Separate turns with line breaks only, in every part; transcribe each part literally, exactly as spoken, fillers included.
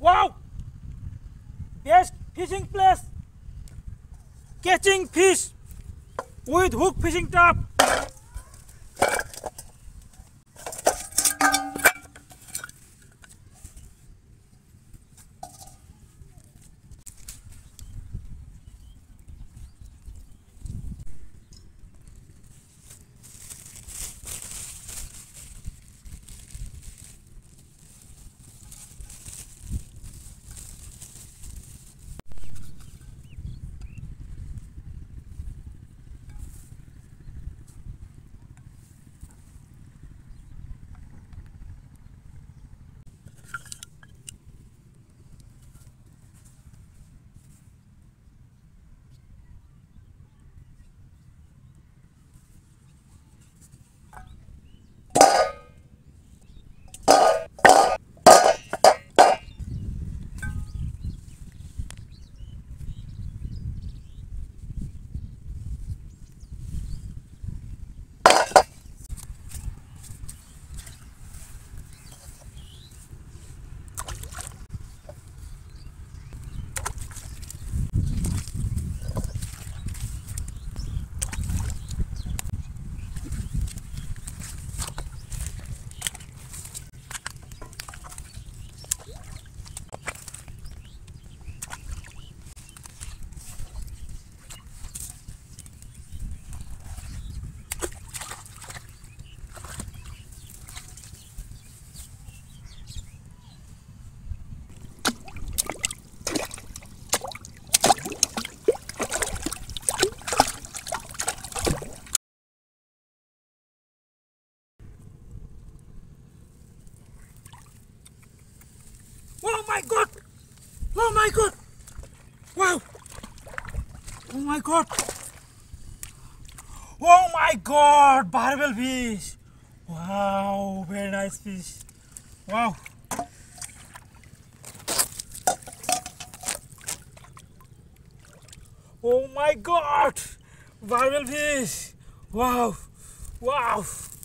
Wow! Best fishing place. Catching fish with hook fishing trap. Oh my god! Oh my god! Wow! Oh my god! Oh my god! Barbel fish! Wow! Very nice fish! Wow! Oh my god! Barbel fish! Wow! Wow!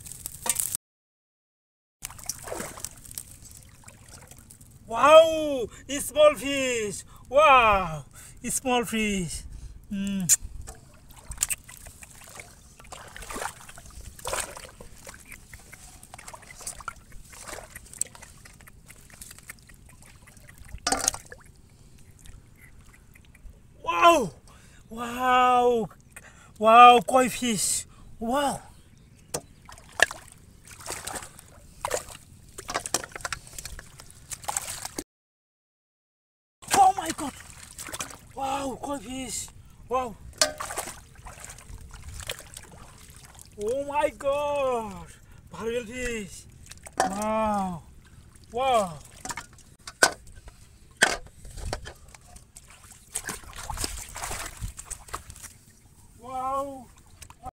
Wow! Small fish! Wow! Small fish! Mm. Wow! Wow! Wow! Koi fish! Wow! Oh my god! Wow! Koi fish! Wow! Oh my god! Barbel fish! Wow! Wow! Wow!